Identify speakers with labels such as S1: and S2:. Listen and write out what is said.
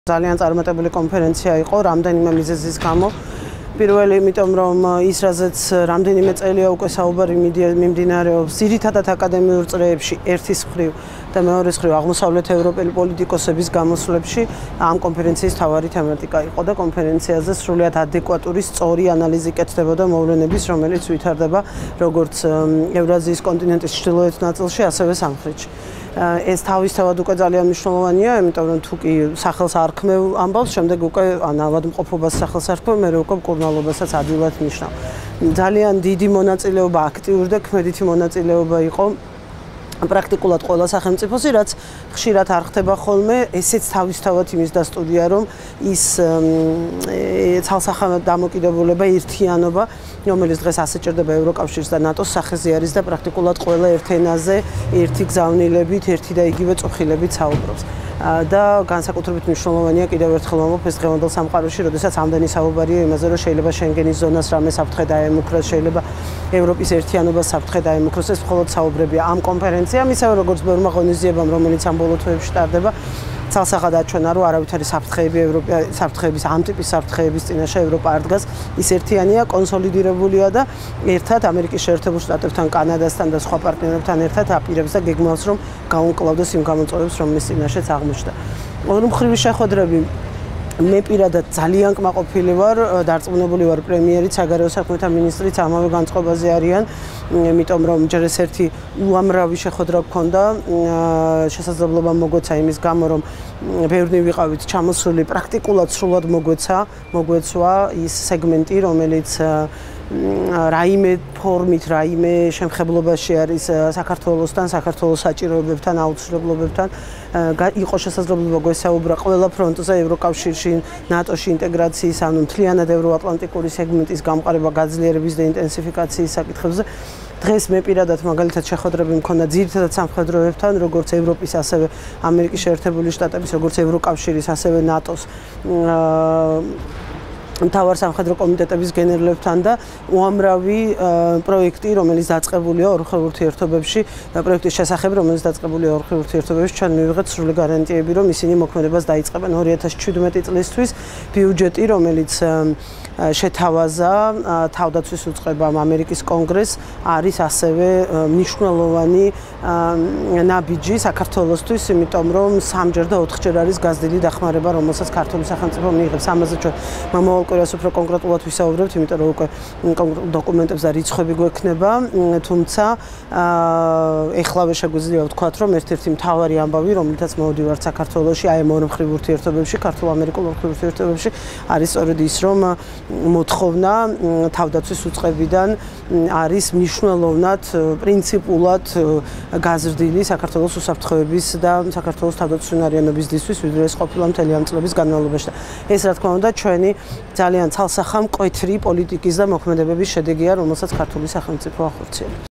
S1: ძალიან წარმატებული კონფერენცია იყო რამდენიმე მიზეზის გამო. პირველი, იმიტომ რომ ის რაზეც რამდენიმე წელია უკვე საუბარი მიმდინარეობს ძირითადად აკადემიურ წრეებში ერთის მხრივ და მეორეს მხრივ აღმოსავლეთ ევროპელი პოლიტიკოსების გამოსვლებში ამ კონფერენციის მთავარი თემატიკა იყო და კონფერენციაზე სრულიად ადეკვატური სწორი ანალიზი კეთდებოდა მოვლენების, რომელიც ვითარდება როგორც ევრაზიის კონტინენტის ჩრდილოეთ ნაწილში, ასევე სამხრეთში. ეს თავისთავად უკვე ძალიან მნიშვნელოვანია, იმიტომ რომ თუ კი სახელს არ ქმევ ამბავს, შემდეგ უკვე ავადმყოფობას სახელს არ ქმევ, მერე უკვე მკურნალობასაც ადვილად ნიშნავ. ძალიან დიდი მონაწილეობა, აქტიური და ქმედითი მონაწილეობა იყო პრაქტიკულად ყველა სახელმწიფოსი, რაც ხშირად არ ხდება ხოლმე, ესეც თავისთავად იმის დასტურია, რომ ის ცალსახანოდ დამოკიდებულება, ერთიანობა, რომელიც დღეს ასეჭირდება ევროკავშირს და ნატოს სახეზე არის და პრაქტიკულად ყველა ერთ ენაზე, ერთი გზავნილებით, ერთი და იგივე წუხილებით საუბრობს. და განსაკუთრებით მნიშვნელოვანია კიდევ ერთხელ ვამბობ ეს დღევანდელ სამყაროში, როდესაც ამდენი საუბარია იმაზე, რომ შეიძლება შენგენის ზონას რამე საფრთხე დაემუქროს, შეიძლება ევროპის ერთიანობას საფრთხე დაემუქროს, ეს მხოლოდ საუბრებია ამ კონფერენციამ, ისევე როგორც ბევრმა ღონისძიებამ, რომელიც ამ ბოლო თვეებში ტარდება. ცალსახად აჩვენა, რომ არავითარი საფრთხეების ამ ტიპის საფრთხეების წინაშე ევროპა არ დგას, ის ერთიანია, კონსოლიდირებულია და ერთად ამერიკის შეერთებულ შტატებთან, კანადასთან და სხვა პარტნიორებთან ერთად აპირებს და გეგმავს, რომ გაუმკლავდეს იმ გამოწვევებს, რომლის წინაშეც აღმოჩნდა. ორმხრივი შეხვედრები მე პირადად ძალიან კმაყოფილი ვარ, დარწმუნებული ვარ პრემიერიც, საგარეო საქმეთა მინისტრიც ამავე განწყობაზე არიან, იმიტომ რომ ჯერ ეს ერთი უამრავი შეხვედრა გქონდა, შესაძლებლობა მოგვეცა იმის გამო, რომ ბევრი ვიყავით ჩამოსული, პრაქტიკულად სრულად მოგვეცვა ის სეგმენტი, რომელიც რაიმე ფორმით, რაიმე შემხებლობაში არის საქართველოსთან, საქართველოს საჭიროებებთან, აუცილებლობებთან, იყო შესაძლებლობა გვესაუბრა ყველა ფრონტზე, ევროკავშირში, ნატოში ინტეგრაციის, ანუ მთლიანად ევროატლანტიკური სეგმენტის გამყარება, გაძლიერების და ინტენსიფიკაციის საკითხებზე. დღეს მე პირადად მაგალითად შეხვედრები მქონდა ძირითადად სამხედროებთან, როგორც ევროპის, ასევე ამერიკის შეერთებული შტატების, როგორც ევროკავშირის, ასევე ნატოს მთავარ სამხედრო კომიტეტების გენერლებთან და უამრავი პროექტი, რომელიც დაწყებულია ორხევ ურთიერთობებში, პროექტის შესახებ, რომელიც დაწყებულია ორხევ ურთიერთობებში, ჩვენ მივიღეთ სრული გარანტიები, რომ ისინი მოქმედებას დაიწყებენ 2017 წლისთვის. ბიუჯეტი, რომელიც შეთავაზა თავდაცვის უწყებამ ამერიკის კონგრესს, არის ასევე მნიშვნელოვანი ნაბიჯი საქართველოსთვის, იმიტომ რომ 3-ჯერ და 4-ჯერ არის გაზრდილი დახმარება, რომელსაც ქართული სახელმწიფო მიიღებს. ამაზე ჩვენ მომავალ კვირას უფრო კონკრეტულად ვისაუბრებთ, იმიტომ რომ უკვე დოკუმენტებს და რიცხვები გვექნება, თუმცა ეხლავე შეგვიძლია ვთქვათ, რომ ერთ-ერთი მთავარი ამბავი, რომლითაც მოვდივართ საქართველოში, აი ამ ორმხრივ ურთიერთობებში, ქართულ-ამერიკულ ორმხრივ ურთიერთობებში, არის სწორედ ის, რომ მოთხოვნა თავდაცვის უწყებიდან არის მნიშვნელოვნად, პრინციპულად გაზრდილი საქართველოს უსაფრთხოების და საქართველოს თავდაცვის უნარიანობისათვის, ვიდრე ეს ყოფილა მთელი ამ წლების განმავლობაში. ეს რა თქმა უნდა ჩვენი ძალიან ცალსახა მკვეთრი პოლიტიკის და მოქმედებების შედეგია, რომელსაც ქართული სახელმწიფო ახორციელებს.